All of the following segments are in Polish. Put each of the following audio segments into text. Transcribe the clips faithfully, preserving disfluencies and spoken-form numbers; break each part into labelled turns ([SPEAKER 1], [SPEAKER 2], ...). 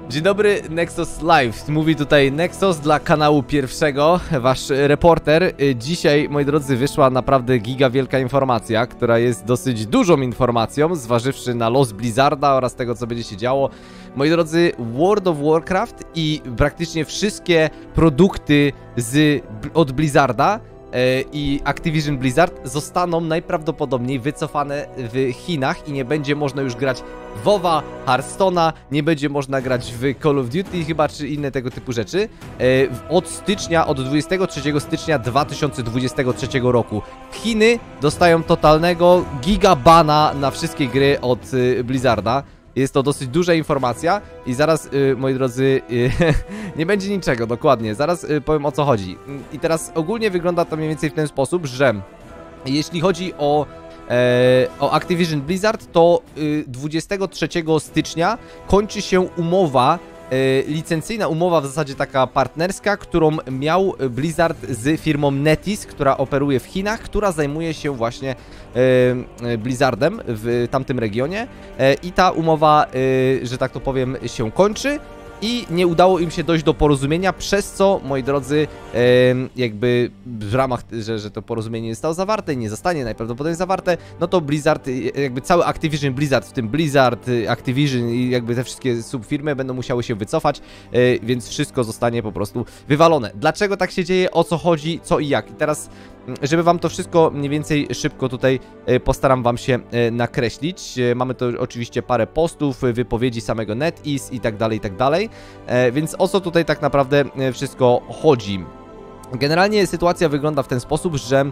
[SPEAKER 1] Dzień dobry, Nexus Live. Mówi tutaj Nexus dla kanału pierwszego, wasz reporter. Dzisiaj, moi drodzy, wyszła naprawdę giga wielka informacja, która jest dosyć dużą informacją, zważywszy na los Blizzarda oraz tego, co będzie się działo. Moi drodzy, World of Warcraft i praktycznie wszystkie produkty z, od Blizzarda i Activision Blizzard zostaną najprawdopodobniej wycofane w Chinach i nie będzie można już grać w WoWa, Hearthstone'a, nie będzie można grać w Call of Duty chyba, czy inne tego typu rzeczy od stycznia, od dwudziestego trzeciego stycznia dwa tysiące dwudziestego trzeciego roku. Chiny dostają totalnego gigabana na wszystkie gry od Blizzarda. Jest to dosyć duża informacja i zaraz, yy, moi drodzy, yy, nie będzie niczego, dokładnie. Zaraz yy, powiem, o co chodzi. I teraz ogólnie wygląda to mniej więcej w ten sposób, że jeśli chodzi o, e, o Activision Blizzard, to yy, dwudziestego trzeciego stycznia kończy się umowa, e, licencyjna umowa, w zasadzie taka partnerska, którą miał Blizzard z firmą NetEase, która operuje w Chinach, która zajmuje się właśnie e, Blizzardem w tamtym regionie. E, I ta umowa, e, że tak to powiem, się kończy. I nie udało im się dojść do porozumienia, przez co, moi drodzy, e, jakby w ramach, że, że to porozumienie nie zostało zawarte i nie zostanie najprawdopodobniej zawarte, no to Blizzard, jakby cały Activision Blizzard, w tym Blizzard, Activision i jakby te wszystkie subfirmy będą musiały się wycofać, e, więc wszystko zostanie po prostu wywalone. Dlaczego tak się dzieje, o co chodzi, co i jak? I teraz, żeby wam to wszystko mniej więcej szybko tutaj postaram wam się nakreślić. Mamy to oczywiście parę postów, wypowiedzi samego NetEase i tak dalej, i tak dalej. Więc o co tutaj tak naprawdę wszystko chodzi? Generalnie sytuacja wygląda w ten sposób, że,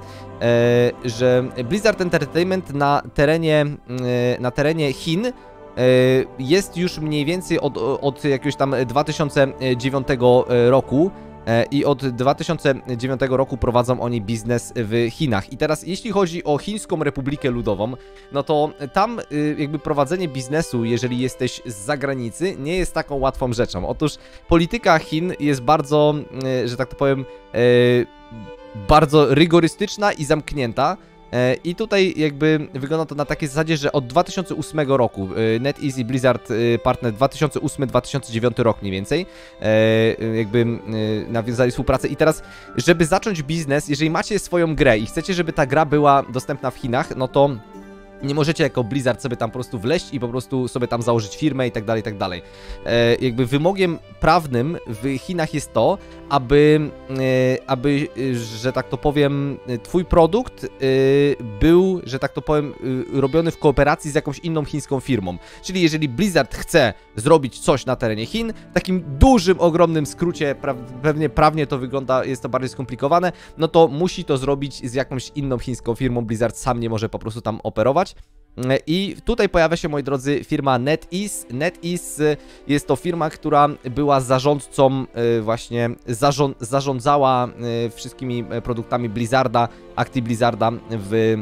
[SPEAKER 1] że Blizzard Entertainment na terenie, na terenie Chin jest już mniej więcej od, od jakiegoś tam dwa tysiące dziewiątego roku. I od dwa tysiące dziewiątego roku prowadzą oni biznes w Chinach. I teraz jeśli chodzi o Chińską Republikę Ludową, no to tam jakby prowadzenie biznesu, jeżeli jesteś z zagranicy, nie jest taką łatwą rzeczą. Otóż polityka Chin jest bardzo, że tak to powiem, bardzo rygorystyczna i zamknięta. I tutaj jakby wygląda to na takiej zasadzie, że od dwa tysiące ósmego roku NetEase i Blizzard partner dwa tysiące ósmy dwa tysiące dziewiąty rok mniej więcej jakby nawiązali współpracę i teraz, żeby zacząć biznes, jeżeli macie swoją grę i chcecie, żeby ta gra była dostępna w Chinach, no to nie możecie jako Blizzard sobie tam po prostu wleźć i po prostu sobie tam założyć firmę i tak dalej, i tak dalej. E, jakby wymogiem prawnym w Chinach jest to, aby, e, aby, że tak to powiem, twój produkt e, był, że tak to powiem, e, robiony w kooperacji z jakąś inną chińską firmą. Czyli jeżeli Blizzard chce zrobić coś na terenie Chin, w takim dużym, ogromnym skrócie, pra pewnie prawnie to wygląda, jest to bardziej skomplikowane, no to musi to zrobić z jakąś inną chińską firmą. Blizzard sam nie może po prostu tam operować. I tutaj pojawia się, moi drodzy, firma NetEase. NetEase jest to firma, która była zarządcą, właśnie zarząd, zarządzała wszystkimi produktami Blizzarda, Acti Blizzarda w,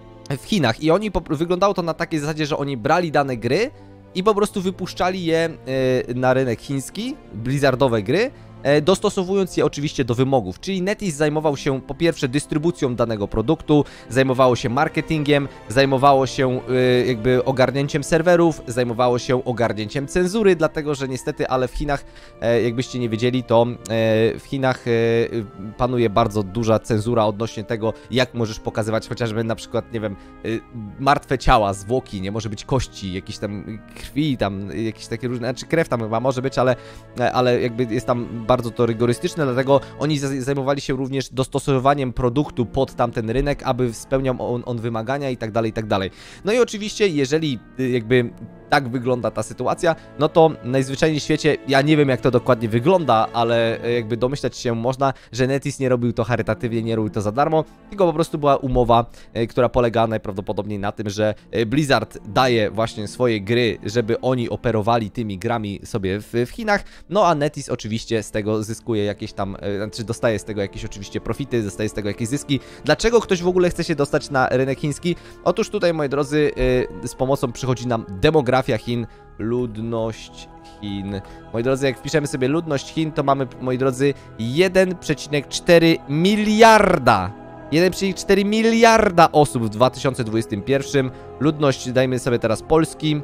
[SPEAKER 1] w Chinach. I oni, wyglądało to na takiej zasadzie, że oni brali dane gry i po prostu wypuszczali je na rynek chiński, blizzardowe gry, dostosowując je oczywiście do wymogów, czyli NetEase zajmował się po pierwsze dystrybucją danego produktu, zajmowało się marketingiem, zajmowało się y, jakby ogarnięciem serwerów, zajmowało się ogarnięciem cenzury, dlatego że niestety, ale w Chinach, e, jakbyście nie wiedzieli, to e, w Chinach e, panuje bardzo duża cenzura odnośnie tego, jak możesz pokazywać chociażby na przykład, nie wiem, e, martwe ciała, zwłoki, nie może być kości, jakieś tam krwi, tam jakieś takie różne, znaczy krew tam chyba może być, ale, ale jakby jest tam bardzo to rygorystyczne, dlatego oni zajmowali się również dostosowywaniem produktu pod tamten rynek, aby spełniał on, on wymagania i tak dalej, i tak dalej. No i oczywiście, jeżeli jakby tak wygląda ta sytuacja, no to najzwyczajniej w świecie, ja nie wiem jak to dokładnie wygląda, ale jakby domyślać się można, że NetEase nie robił to charytatywnie, nie robił to za darmo, tylko po prostu była umowa, która polega najprawdopodobniej na tym, że Blizzard daje właśnie swoje gry, żeby oni operowali tymi grami sobie w, w Chinach, no a NetEase oczywiście z tego zyskuje jakieś tam, znaczy dostaje z tego jakieś oczywiście profity, dostaje z tego jakieś zyski. Dlaczego ktoś w ogóle chce się dostać na rynek chiński? Otóż tutaj, moi drodzy, z pomocą przychodzi nam demografia Chin, ludność Chin. Moi drodzy, jak wpiszemy sobie ludność Chin, to mamy, moi drodzy, jeden przecinek cztery miliarda. jeden przecinek cztery miliarda osób w dwa tysiące dwudziestym pierwszym. Ludność, dajmy sobie teraz Polski.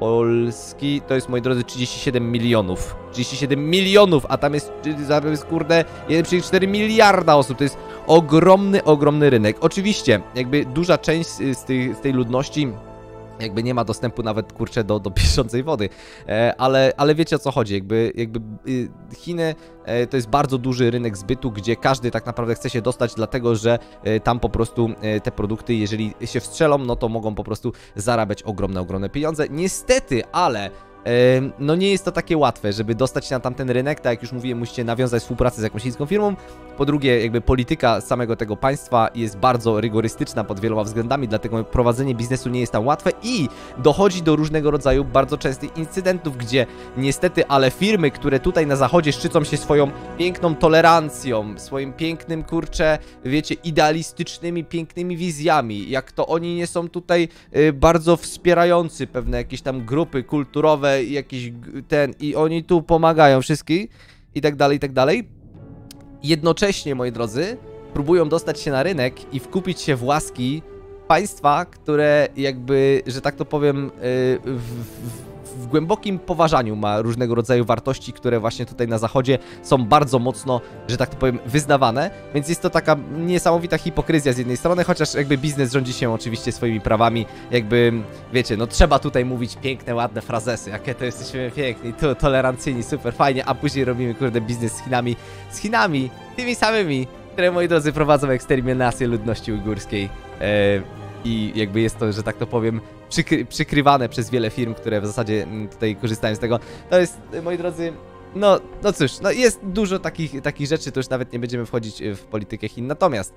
[SPEAKER 1] Polski to jest, moi drodzy, trzydzieści siedem milionów. trzydzieści siedem milionów, a tam jest, tam jest kurde, jeden przecinek cztery miliarda osób. To jest ogromny, ogromny rynek. Oczywiście, jakby duża część z tej, z tej ludności jakby nie ma dostępu nawet, kurczę, do, do bieżącej wody, e, ale, ale wiecie, o co chodzi, jakby, jakby y, Chiny e, to jest bardzo duży rynek zbytu, gdzie każdy tak naprawdę chce się dostać, dlatego że e, tam po prostu e, te produkty, jeżeli się wstrzelą, no to mogą po prostu zarabiać ogromne, ogromne pieniądze. Niestety, ale no nie jest to takie łatwe, żeby dostać się na tamten rynek. Tak jak już mówiłem, musicie nawiązać współpracę z jakąś chińską firmą. Po drugie, jakby polityka samego tego państwa jest bardzo rygorystyczna pod wieloma względami, dlatego prowadzenie biznesu nie jest tam łatwe i dochodzi do różnego rodzaju bardzo częstych incydentów, gdzie niestety, ale firmy, które tutaj na zachodzie szczycą się swoją piękną tolerancją, swoim pięknym, kurczę, wiecie, idealistycznymi, pięknymi wizjami, jak to oni nie są tutaj y, bardzo wspierający pewne jakieś tam grupy kulturowe, jakiś ten, i oni tu pomagają wszystkich i tak dalej, i tak dalej. Jednocześnie, moi drodzy, próbują dostać się na rynek i wkupić się w łaski państwa, które jakby, że tak to powiem, w, w, w głębokim poważaniu ma różnego rodzaju wartości, które właśnie tutaj na zachodzie są bardzo mocno, że tak to powiem, wyznawane, więc jest to taka niesamowita hipokryzja z jednej strony, chociaż jakby biznes rządzi się oczywiście swoimi prawami, jakby, wiecie, no trzeba tutaj mówić piękne, ładne frazesy, jakie to jesteśmy piękni, to tolerancyjni, super fajnie, a później robimy, kurde, biznes z Chinami, z Chinami, tymi samymi, które, moi drodzy, prowadzą eksterminację ludności ujgurskiej. Eee, I jakby jest to, że tak to powiem, przykry przykrywane przez wiele firm, które w zasadzie tutaj korzystają z tego. To jest, moi drodzy, no, no cóż, no jest dużo takich, takich rzeczy, to już nawet nie będziemy wchodzić w politykę Chin. Natomiast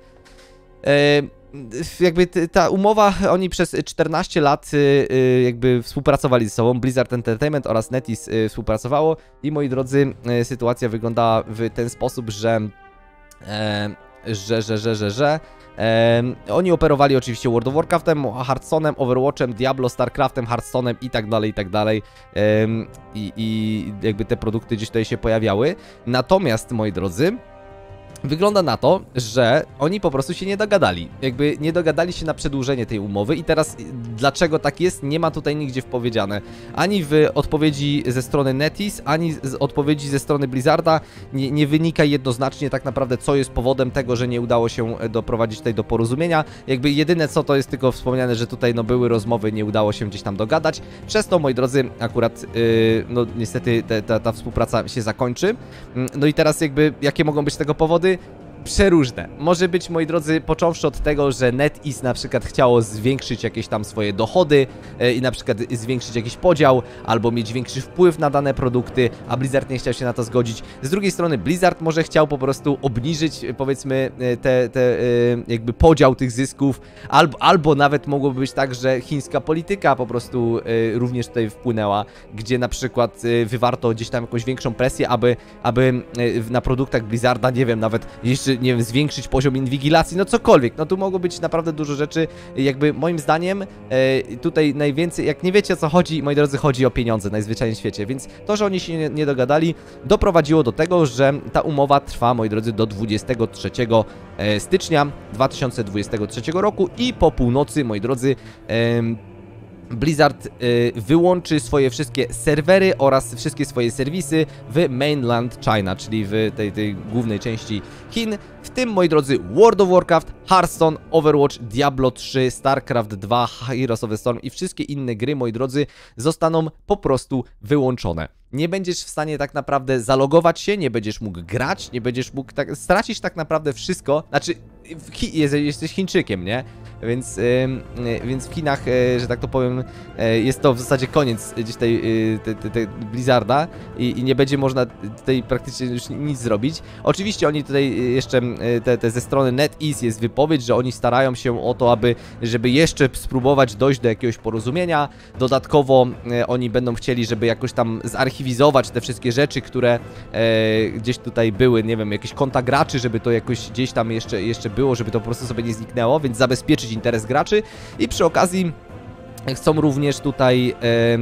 [SPEAKER 1] e, jakby ta umowa, oni przez czternaście lat e, jakby współpracowali ze sobą, Blizzard Entertainment oraz NetEase współpracowało i, moi drodzy, e, sytuacja wyglądała w ten sposób, że e, że, że, że, że, że Ehm, oni operowali oczywiście World of Warcraftem, Hearthstone'em, Overwatchem, Diablo, Starcraftem, Hearthstone'em i tak dalej, i tak dalej. Ehm, i, I jakby te produkty gdzieś tutaj się pojawiały. Natomiast, moi drodzy, wygląda na to, że oni po prostu się nie dogadali. Jakby nie dogadali się na przedłużenie tej umowy i teraz dlaczego tak jest, nie ma tutaj nigdzie powiedziane. Ani w odpowiedzi ze strony NetEase, ani z odpowiedzi ze strony Blizzarda nie, nie wynika jednoznacznie tak naprawdę, co jest powodem tego, że nie udało się doprowadzić tutaj do porozumienia. Jakby jedyne co to jest tylko wspomniane, że tutaj no były rozmowy, nie udało się gdzieś tam dogadać. Przez to, moi drodzy, akurat yy, no niestety te, ta, ta współpraca się zakończy. No i teraz jakby, jakie mogą być tego powody? Przeróżne. Może być, moi drodzy, począwszy od tego, że NetEase na przykład chciało zwiększyć jakieś tam swoje dochody e, i na przykład zwiększyć jakiś podział, albo mieć większy wpływ na dane produkty, a Blizzard nie chciał się na to zgodzić. Z drugiej strony Blizzard może chciał po prostu obniżyć, powiedzmy, te, te e, jakby podział tych zysków, albo, albo nawet mogłoby być tak, że chińska polityka po prostu e, również tutaj wpłynęła, gdzie na przykład e, wywarto gdzieś tam jakąś większą presję, aby, aby e, na produktach Blizzarda, nie wiem, nawet jeszcze nie wiem, zwiększyć poziom inwigilacji, no cokolwiek. No tu mogło być naprawdę dużo rzeczy. Jakby moim zdaniem e, tutaj najwięcej, jak nie wiecie o co chodzi, moi drodzy, chodzi o pieniądze najzwyczajniej w świecie, więc to, że oni się nie, nie dogadali, doprowadziło do tego, że ta umowa trwa, moi drodzy, do dwudziestego trzeciego stycznia dwa tysiące dwudziestego trzeciego roku i po północy, moi drodzy, e, Blizzard y, wyłączy swoje wszystkie serwery oraz wszystkie swoje serwisy w mainland China, czyli w tej, tej głównej części Chin, w tym, moi drodzy, World of Warcraft, Hearthstone, Overwatch, Diablo trzy, Starcraft dwa, Heroes of the Storm i wszystkie inne gry, moi drodzy, zostaną po prostu wyłączone. Nie będziesz w stanie tak naprawdę zalogować się, nie będziesz mógł grać, nie będziesz mógł, tak, stracisz tak naprawdę wszystko, znaczy w Chi jesteś Chińczykiem, nie? Więc, yy, więc w Chinach, yy, że tak to powiem, yy, jest to w zasadzie koniec gdzieś tej, yy, te, te, te Blizzarda i, i nie będzie można tutaj praktycznie już nic zrobić. Oczywiście oni tutaj jeszcze, yy, te, te ze strony NetEase jest wypowiedź, że oni starają się o to, aby, żeby jeszcze spróbować dojść do jakiegoś porozumienia. Dodatkowo yy, oni będą chcieli, żeby jakoś tam zarchiwizować te wszystkie rzeczy, które yy, gdzieś tutaj były, nie wiem, jakieś konta graczy, żeby to jakoś gdzieś tam jeszcze, jeszcze było, żeby to po prostu sobie nie zniknęło, więc zabezpieczyć interes graczy i przy okazji chcą również tutaj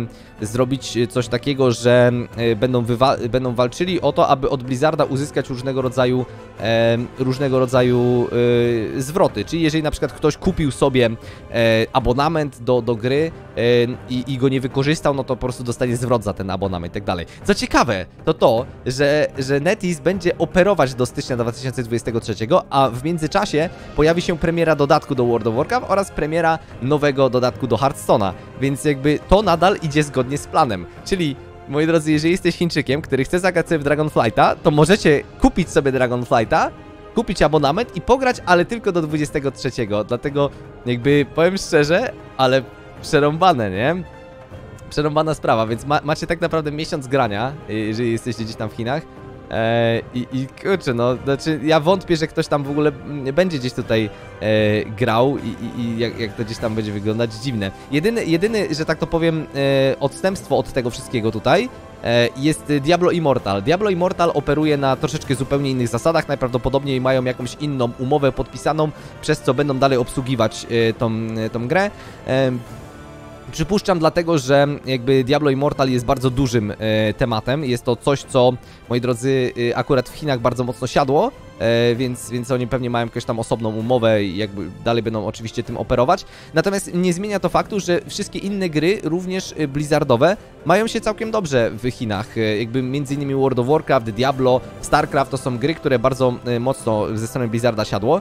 [SPEAKER 1] zrobić coś takiego, że będą, będą walczyli o to, aby od Blizzarda uzyskać różnego rodzaju e, różnego rodzaju e, zwroty. Czyli jeżeli na przykład ktoś kupił sobie e, abonament do, do gry e, i, i go nie wykorzystał, no to po prostu dostanie zwrot za ten abonament i tak dalej. Co ciekawe, to to, że, że NetEase będzie operować do stycznia dwa tysiące dwudziestego trzeciego, a w międzyczasie pojawi się premiera dodatku do World of Warcraft oraz premiera nowego dodatku do Hearthstone'a, więc jakby to nadal idzie zgodnie z planem. Czyli, moi drodzy, jeżeli jesteś Chińczykiem, który chce zagrać sobie w Dragonflighta, to możecie kupić sobie Dragonflighta, kupić abonament i pograć, ale tylko do dwudziestego trzeciego. Dlatego jakby, powiem szczerze, ale przerąbane, nie? Przerąbana sprawa, więc ma, macie tak naprawdę miesiąc grania, jeżeli jesteście gdzieś tam w Chinach. E, i, I kurczę, no, znaczy ja wątpię, że ktoś tam w ogóle będzie gdzieś tutaj e, grał i, i, i jak, jak to gdzieś tam będzie wyglądać, dziwne. Jedyny, jedyny że tak to powiem, e, odstępstwo od tego wszystkiego tutaj e, jest Diablo Immortal. Diablo Immortal operuje na troszeczkę zupełnie innych zasadach, najprawdopodobniej mają jakąś inną umowę podpisaną, przez co będą dalej obsługiwać e, tą, tą grę. E, Przypuszczam dlatego, że jakby Diablo Immortal jest bardzo dużym e, tematem. Jest to coś, co, moi drodzy, e, akurat w Chinach bardzo mocno siadło, e, więc, więc oni pewnie mają jakąś tam osobną umowę i jakby dalej będą oczywiście tym operować. Natomiast nie zmienia to faktu, że wszystkie inne gry, również blizzardowe, mają się całkiem dobrze w Chinach. E, jakby między innymi World of Warcraft, Diablo, StarCraft to są gry, które bardzo e, mocno ze strony Blizzarda siadło.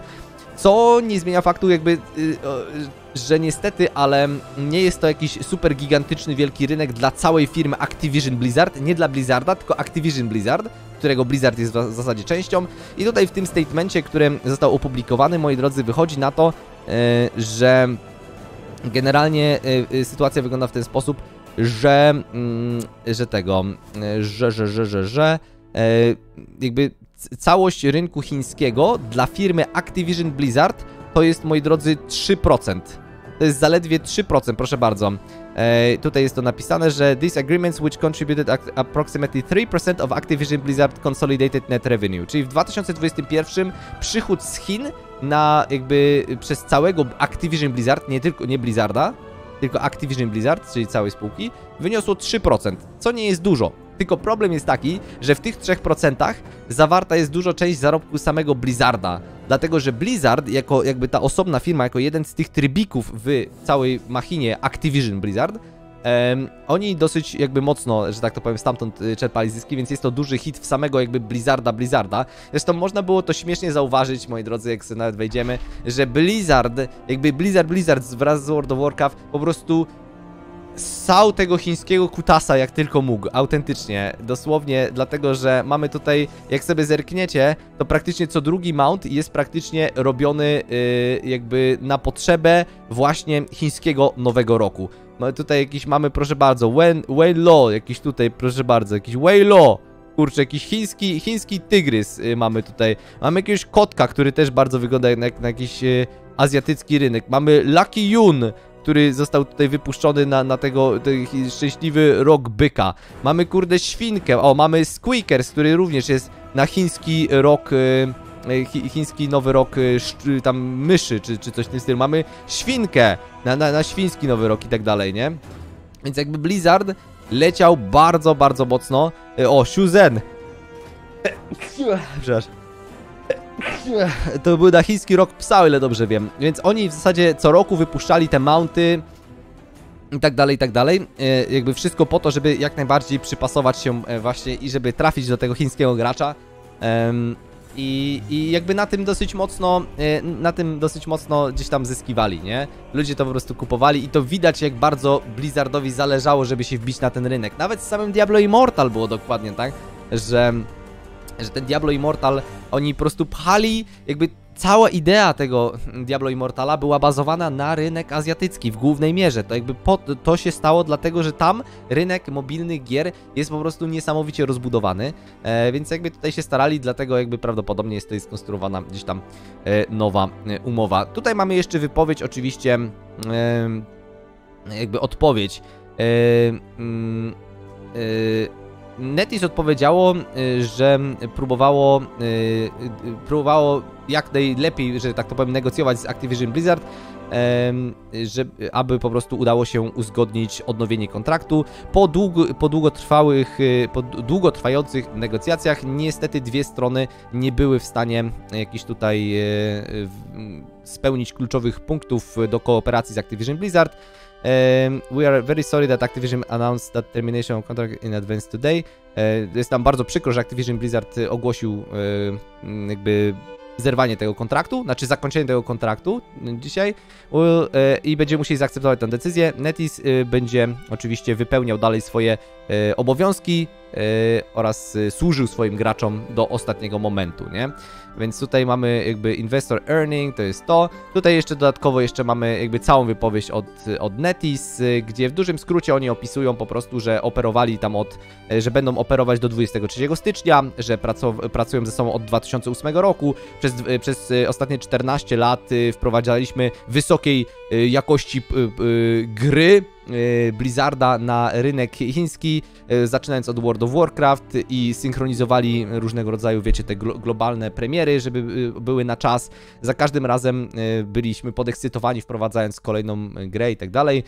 [SPEAKER 1] Co nie zmienia faktu jakby, yy, że niestety, ale nie jest to jakiś super gigantyczny, wielki rynek dla całej firmy Activision Blizzard, nie dla Blizzarda, tylko Activision Blizzard, którego Blizzard jest w zasadzie częścią. I tutaj w tym statemencie, który został opublikowany, moi drodzy, wychodzi na to, yy, że generalnie yy, sytuacja wygląda w ten sposób, że, yy, że tego, yy, że, że, że, że, że yy, jakby całość rynku chińskiego dla firmy Activision Blizzard to jest, moi drodzy, trzy procent. To jest zaledwie trzy procent, proszę bardzo. E, tutaj jest to napisane, że these agreements which contributed approximately three percent of Activision Blizzard consolidated net revenue. Czyli w dwa tysiące dwudziestym pierwszym przychód z Chin na jakby przez całego Activision Blizzard, nie tylko nie Blizzarda, tylko Activision Blizzard, czyli całej spółki, wyniosło trzy procent, co nie jest dużo. Tylko problem jest taki, że w tych trzech procentach zawarta jest dużo część zarobku samego Blizzarda. Dlatego, że Blizzard, jako jakby ta osobna firma, jako jeden z tych trybików w całej machinie Activision Blizzard, um, oni dosyć jakby mocno, że tak to powiem, stamtąd czerpali zyski, więc jest to duży hit w samego jakby Blizzarda Blizzarda. Zresztą można było to śmiesznie zauważyć, moi drodzy, jak sobie nawet wejdziemy, że Blizzard, jakby Blizzard Blizzard wraz z World of Warcraft po prostu ssał tego chińskiego kutasa jak tylko mógł, autentycznie, dosłownie, dlatego, że mamy tutaj, jak sobie zerkniecie, to praktycznie co drugi mount jest praktycznie robiony yy, jakby na potrzebę właśnie chińskiego Nowego Roku. Mamy tutaj jakiś, mamy proszę bardzo, Wen, Wei Lo, jakiś tutaj, proszę bardzo, jakiś Wei Lo, kurczę, jakiś chiński, chiński tygrys yy, mamy tutaj, mamy jakiegoś kotka, który też bardzo wygląda jak na, na jakiś yy, azjatycki rynek, mamy Lucky Yun, który został tutaj wypuszczony na, na tego ten szczęśliwy rok byka. Mamy, kurde, świnkę. O, mamy Squeakers, który również jest na chiński rok, e, chi, chiński nowy rok e, tam myszy, czy, czy coś w tym stylu. Mamy świnkę na, na, na świński nowy rok i tak dalej, nie? Więc jakby Blizzard leciał bardzo, bardzo mocno. E, o, Shuzen! Przepraszam. To był na chiński rok psa, o ile dobrze wiem. Więc oni w zasadzie co roku wypuszczali te mounty i tak dalej, i tak dalej. E, jakby wszystko po to, żeby jak najbardziej przypasować się e, właśnie i żeby trafić do tego chińskiego gracza. E, i, I jakby na tym dosyć mocno, e, na tym dosyć mocno gdzieś tam zyskiwali, nie? Ludzie to po prostu kupowali i to widać, jak bardzo Blizzardowi zależało, żeby się wbić na ten rynek. Nawet z samym Diablo Immortal było dokładnie tak, że... że ten Diablo Immortal, oni po prostu pchali, jakby cała idea tego Diablo Immortala była bazowana na rynek azjatycki w głównej mierze. To jakby po, to się stało dlatego, że tam rynek mobilnych gier jest po prostu niesamowicie rozbudowany, e, więc jakby tutaj się starali, dlatego jakby prawdopodobnie jest tutaj skonstruowana gdzieś tam e, nowa e, umowa. Tutaj mamy jeszcze wypowiedź, oczywiście e, jakby odpowiedź e, mm, e, NetEase odpowiedziało, że próbowało, próbowało jak najlepiej, że tak to powiem, negocjować z Activision Blizzard, że, aby po prostu udało się uzgodnić odnowienie kontraktu. Po, długo, po, długotrwałych, po długotrwających negocjacjach niestety dwie strony nie były w stanie jakichś tutaj spełnić kluczowych punktów do kooperacji z Activision Blizzard. Um, we are very sorry that Activision announced that termination of contract in advance today. Uh, jest nam bardzo przykro, że Activision Blizzard ogłosił uh, jakby zerwanie tego kontraktu, znaczy zakończenie tego kontraktu dzisiaj uh, i będziemy musieli zaakceptować tę decyzję. NetEase uh, będzie oczywiście wypełniał dalej swoje uh, obowiązki uh, oraz uh, służył swoim graczom do ostatniego momentu, nie? Więc tutaj mamy jakby investor earning, to jest to. Tutaj jeszcze dodatkowo jeszcze mamy jakby całą wypowiedź od, od NetEase, gdzie w dużym skrócie oni opisują po prostu, że operowali tam od, że będą operować do dwudziestego trzeciego stycznia, że pracują ze sobą od dwa tysiące ósmego roku. Przez, przez ostatnie czternaście lat wprowadzaliśmy wysokiej jakości gry Blizzarda na rynek chiński, zaczynając od World of Warcraft i synchronizowali różnego rodzaju, wiecie, te glo globalne premiery, żeby były na czas. Za każdym razem byliśmy podekscytowani, wprowadzając kolejną grę i tak dalej.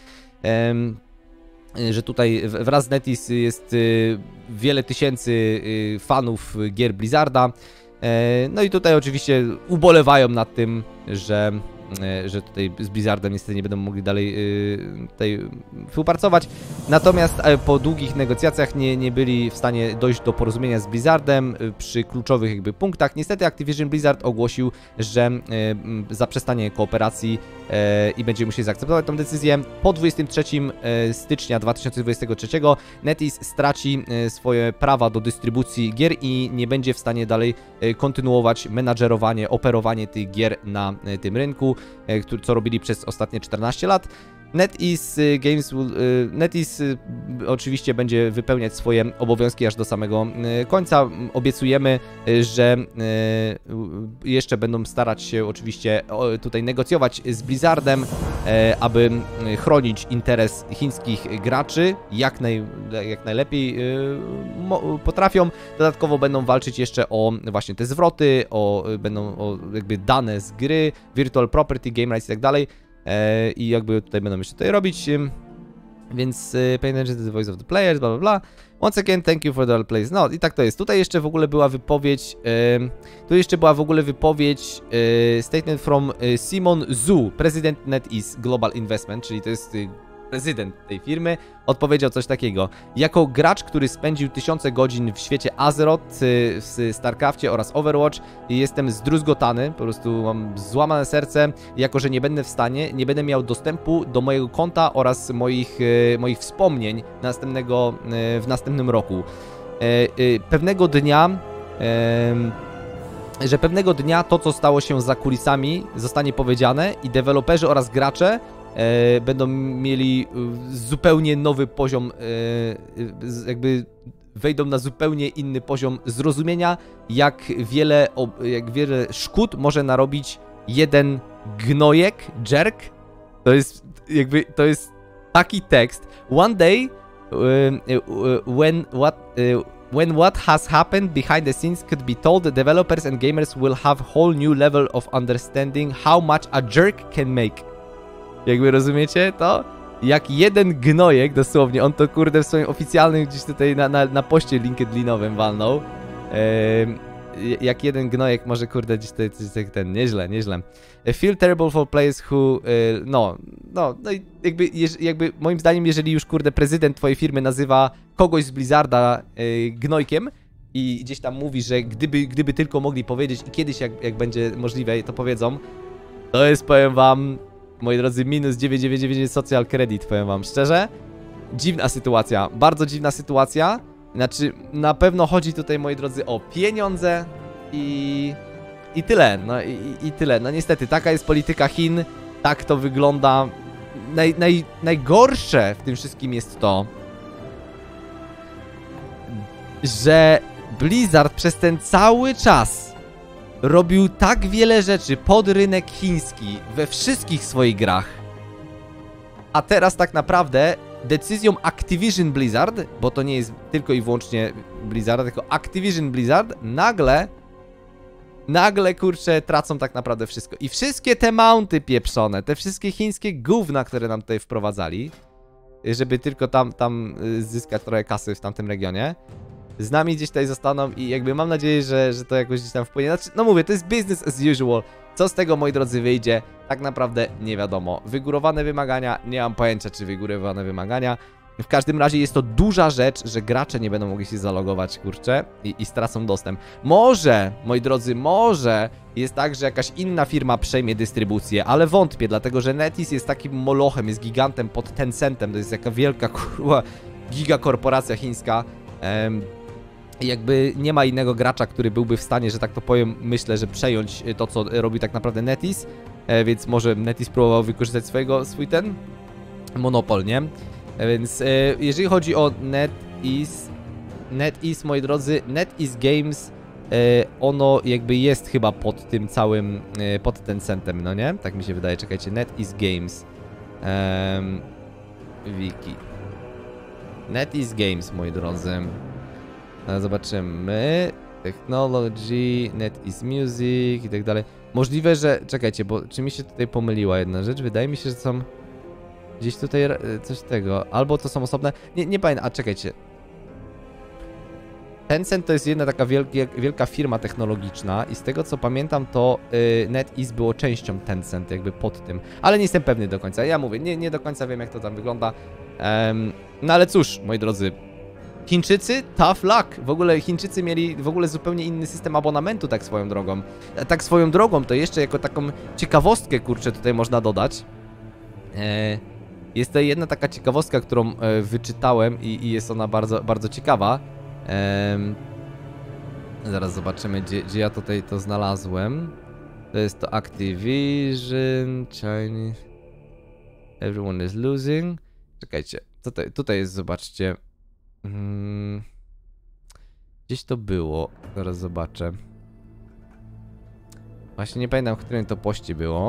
[SPEAKER 1] Że tutaj wraz z NetEase jest wiele tysięcy fanów gier Blizzarda. No i tutaj oczywiście ubolewają nad tym, że że tutaj z Blizzardem niestety nie będą mogli dalej yy, tutaj współpracować. Natomiast po długich negocjacjach nie, nie byli w stanie dojść do porozumienia z Blizzardem yy, przy kluczowych jakby punktach. Niestety Activision Blizzard ogłosił, że yy, zaprzestanie kooperacji yy, i będzie musieli zaakceptować tę decyzję. Po dwudziestego trzeciego stycznia dwa tysiące dwudziestego trzeciego NetEase straci yy, swoje prawa do dystrybucji gier i nie będzie w stanie dalej yy, kontynuować menadżerowanie, operowanie tych gier na yy, tym rynku, co robili przez ostatnie czternaście lat. NetEase Games, NetEase oczywiście będzie wypełniać swoje obowiązki aż do samego końca. Obiecujemy, że jeszcze będą starać się oczywiście tutaj negocjować z Blizzardem, aby chronić interes chińskich graczy jak, naj, jak najlepiej potrafią. Dodatkowo będą walczyć jeszcze o właśnie te zwroty, o, będą o jakby dane z gry, virtual property, game rights i tak dalej. I jakby tutaj będą jeszcze tutaj robić, więc pay attention to the voice of the players, bla bla bla. Once again, thank you for the all plays. No i tak to jest. Tutaj jeszcze w ogóle była wypowiedź, tu jeszcze była w ogóle wypowiedź, statement from Simon Zhu, prezydent NetEase Global Investment, czyli to jest prezydent tej firmy, odpowiedział coś takiego. Jako gracz, który spędził tysiące godzin w świecie Azeroth, w StarCraftie oraz Overwatch, jestem zdruzgotany, po prostu mam złamane serce, jako że nie będę w stanie, nie będę miał dostępu do mojego konta oraz moich, moich wspomnień następnego, w następnym roku. Pewnego dnia... że pewnego dnia to, co stało się za kulisami, zostanie powiedziane i deweloperzy oraz gracze E, będą mieli zupełnie nowy poziom, e, jakby wejdą na zupełnie inny poziom zrozumienia, jak wiele, jak wiele szkód może narobić jeden gnojek, jerk. To jest jakby, to jest taki tekst. One day, uh, when what... Uh, When what has happened behind the scenes could be told, the developers and gamers will have whole new level of understanding how much a jerk can make. Jakby rozumiecie to? Jak jeden gnojek, dosłownie, on to kurde w swoim oficjalnym gdzieś tutaj na, na, na poście LinkedInowym walnął. Eee, jak jeden gnojek może kurde gdzieś tutaj ten, nieźle, nieźle. Feel terrible for players who, e, no, no, no i jakby, jakby moim zdaniem, jeżeli już kurde prezydent twojej firmy nazywa kogoś z Blizzarda e, gnojkiem i gdzieś tam mówi, że gdyby, gdyby tylko mogli powiedzieć i kiedyś jak, jak będzie możliwe to powiedzą, to jest, powiem wam, moi drodzy, minus dziewięćset dziewięćdziesiąt dziewięć social credit, powiem wam szczerze. Dziwna sytuacja, bardzo dziwna sytuacja. Znaczy, na pewno chodzi tutaj, moi drodzy, o pieniądze i... i tyle, no i, i tyle. No niestety, taka jest polityka Chin, tak to wygląda. Naj, naj, najgorsze w tym wszystkim jest to, że Blizzard przez ten cały czas robił tak wiele rzeczy pod rynek chiński we wszystkich swoich grach. A teraz tak naprawdę decyzją Activision Blizzard, bo to nie jest tylko i wyłącznie Blizzard, tylko Activision Blizzard, nagle nagle, kurczę, tracą tak naprawdę wszystko. I wszystkie te mounty pieprzone, te wszystkie chińskie gówna, które nam tutaj wprowadzali, żeby tylko tam, tam zyskać trochę kasy w tamtym regionie, z nami gdzieś tutaj zostaną i jakby mam nadzieję, że, że to jakoś gdzieś tam wpłynie. Znaczy, no mówię, to jest business as usual. Co z tego, moi drodzy, wyjdzie? Tak naprawdę nie wiadomo. Wygórowane wymagania? Nie mam pojęcia, czy wygórowane wymagania. W każdym razie jest to duża rzecz, że gracze nie będą mogli się zalogować, kurczę, i, i stracą dostęp. Może, moi drodzy, może jest tak, że jakaś inna firma przejmie dystrybucję, ale wątpię, dlatego że NetEase jest takim molochem, jest gigantem pod Tencentem, to jest jaka wielka, kurwa, gigakorporacja chińska. Ehm, jakby nie ma innego gracza, który byłby w stanie, że tak to powiem, myślę, że przejąć to, co robi tak naprawdę NetEase, e, więc może NetEase próbował wykorzystać swojego, swój ten monopol, nie? Więc e, jeżeli chodzi o NetEase, NetEase, moi drodzy, NetEase Games, e, ono jakby jest chyba pod tym całym, e, pod Tencentem, no nie? Tak mi się wydaje, czekajcie, NetEase Games, um, wiki, NetEase Games, moi drodzy, e, zobaczymy, Technology, NetEase Music i tak dalej. Możliwe, że, czekajcie, bo czy mi się tutaj pomyliła jedna rzecz, wydaje mi się, że są gdzieś tutaj coś tego, albo to są osobne, nie, nie pamiętam, a czekajcie. Tencent to jest jedna taka wielkie, wielka firma technologiczna i z tego co pamiętam, to y, NetEase było częścią Tencent, jakby pod tym, ale nie jestem pewny do końca, ja mówię, nie, nie do końca wiem jak to tam wygląda, um, no ale cóż, moi drodzy, Chińczycy, tough luck, w ogóle Chińczycy mieli w ogóle zupełnie inny system abonamentu, tak swoją drogą, tak swoją drogą, to jeszcze jako taką ciekawostkę, kurczę, tutaj można dodać, e Jest to jedna taka ciekawostka, którą e, wyczytałem i, i jest ona bardzo, bardzo ciekawa. Ehm, zaraz zobaczymy, gdzie, gdzie ja tutaj to znalazłem. To jest to Activision, Chinese, everyone is losing. Czekajcie, tutaj, tutaj jest, zobaczcie. Hmm, gdzieś to było, zaraz zobaczę. Właśnie nie pamiętam, w którym to poście było.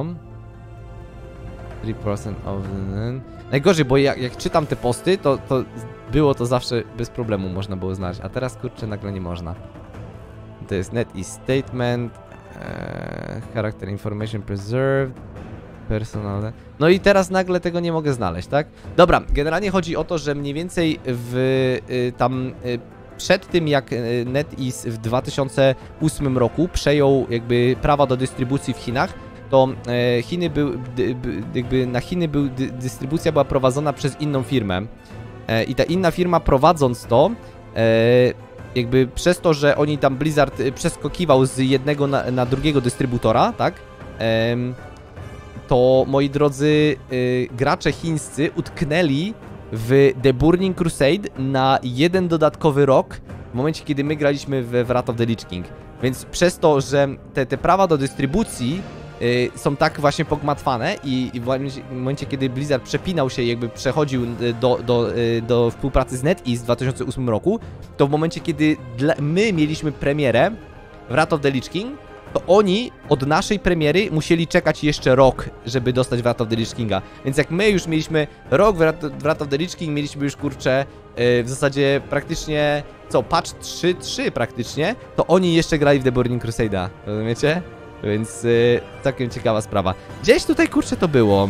[SPEAKER 1] trzy procent of the... Najgorzej, bo jak, jak czytam te posty, to, to było to zawsze bez problemu można było znaleźć, a teraz kurczę nagle nie można. To jest NetEase Statement, e, Character Information Preserved, Personal... No i teraz nagle tego nie mogę znaleźć, tak? Dobra, generalnie chodzi o to, że mniej więcej w y, tam... Y, przed tym jak NetEase w dwa tysiące ósmym roku przejął jakby prawa do dystrybucji w Chinach, to e, Chiny był, dy, by, jakby na Chiny był, dy, dystrybucja była prowadzona przez inną firmę e, i ta inna firma prowadząc to, e, jakby przez to, że oni tam Blizzard przeskakiwał z jednego na, na drugiego dystrybutora, tak, e, to moi drodzy e, gracze chińscy utknęli w The Burning Crusade na jeden dodatkowy rok w momencie, kiedy my graliśmy w Wrath of the Lich King. Więc przez to, że te, te prawa do dystrybucji y, są tak właśnie pogmatwane i, i w momencie, kiedy Blizzard przepinał się, jakby przechodził do, do, y, do współpracy z NetEase w dwa tysiące ósmym roku, to w momencie, kiedy dla, my mieliśmy premierę w Wrath of the Lich King, to oni od naszej premiery musieli czekać jeszcze rok, żeby dostać Wrath of the Lich Kinga. Więc jak my już mieliśmy rok w Wrath of the Lich King, mieliśmy już, kurczę, yy, w zasadzie praktycznie, co, patch trzy trzy praktycznie, to oni jeszcze grali w The Burning Crusade'a, rozumiecie? Więc yy, całkiem ciekawa sprawa. Gdzieś tutaj, kurczę, to było.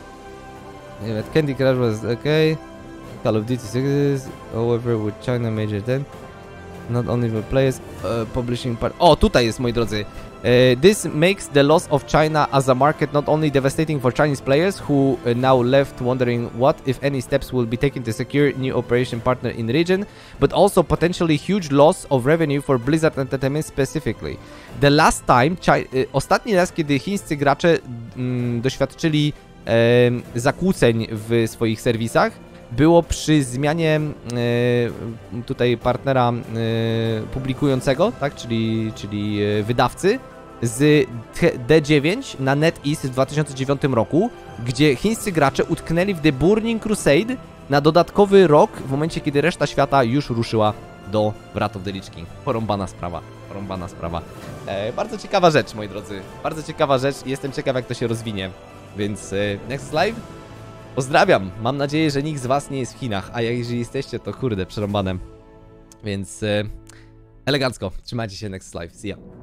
[SPEAKER 1] Nie wiem, Candy Crush was okay. Call of Duty six, however, with China major ten. Not only the players uh, publishing part. O, tutaj jest, moi drodzy. Uh, this makes the loss of China as a market not only devastating for Chinese players who uh, now left wondering what, if any, steps will be taken to secure new operation partner in the region, but also potentially huge loss of revenue for Blizzard Entertainment specifically. The last time, Chi uh, ostatni raz, kiedy chińscy gracze mm, doświadczyli uh, zakłóceń w swoich serwisach, było przy zmianie y, tutaj partnera y, publikującego, tak, czyli, czyli wydawcy z D dziewięć na NetEase w dwa tysiące dziewiątym roku, gdzie chińscy gracze utknęli w The Burning Crusade na dodatkowy rok, w momencie kiedy reszta świata już ruszyła do Wrath of the Lich King. Porąbana sprawa, porąbana sprawa. E, bardzo ciekawa rzecz, moi drodzy, bardzo ciekawa rzecz i jestem ciekaw, jak to się rozwinie, więc e, next live. Pozdrawiam, mam nadzieję, że nikt z was nie jest w Chinach, a jeżeli jesteście, to kurde, przerąbanem. Więc e, elegancko, trzymajcie się, next live, see ya.